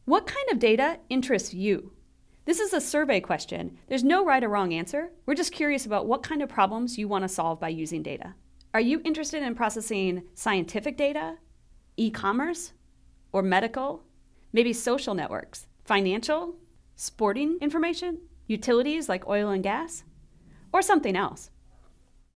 What kind of data interests you? This is a survey question. There's no right or wrong answer. We're just curious about what kind of problems you want to solve by using data. Are you interested in processing scientific data, e-commerce, or medical? Maybe social networks, financial, sporting information, utilities like oil and gas, or something else?